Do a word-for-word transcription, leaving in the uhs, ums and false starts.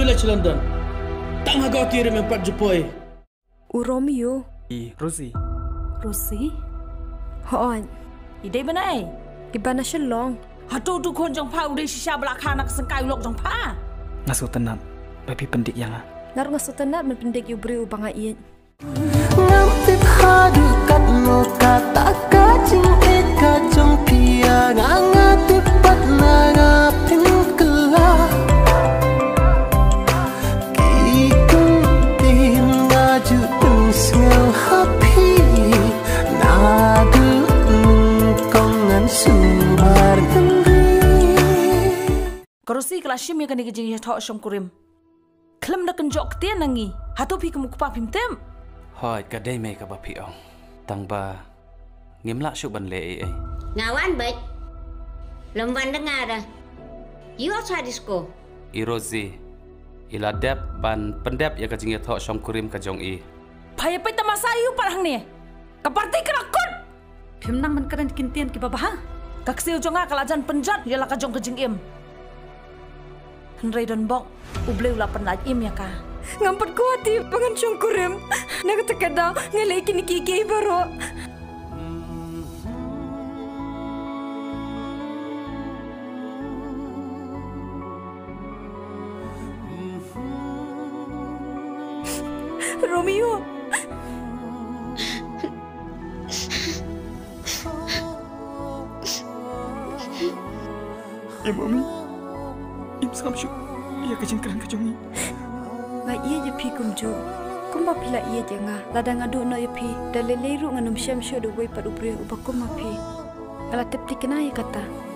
village London. Tang agau tiri mempat jupoi. U Romeo. I Rosie. Rosie? Hoon. Idai banai? Iba na siya long. Hatu tu kon jong pa udai shisha belakang nak sengkai lok jong pa. Ngasuh tenat. Babi pendik yang ah. Nar ngasutanat man pendik yu beri ubang aiyan. Ngamtit hadu kat no kata kacing eka jong pia ngangatip pat nangapin kelah. Kikutin ngaju pensel hapi nadu nungkongan sumar kendi. Rosie kelas shim ya kan dikejeng ya thok shom kurim. Klem nak kenjok tian nangi. Hatu pi kemu kupa pim tem. Hoi kadai me ka bapi ong. Tang ba ngimla syuk ban le ai. Ngawan baik. Lemban dengar dah. You outside disco. I Rosie. Ila dep ban pendep ya ka jing ya thok shom kurim ka jong i. Paya pai tamasayu parang ni. Kaparti kerakut. Phim nang man keren kintian ki babah. Kaksil jonga kalajan penjat ya la ka jong kejing im. Henry dan bok uble ula penlaj im ya ka. Ngampat kuati pangan syungkurim. Nagatakadaw ngalay kinikiki baro. Romeo. Ya mami. Im samshu. Ia kejeng kerang kejongi. Ngai iya je pi kumju. Kumba pila iya je nga. Ladang adu no ya pi. Dalile ru nganum syam syo do wei padu bre ubakum ma pi. Ala tep tikena ya kata.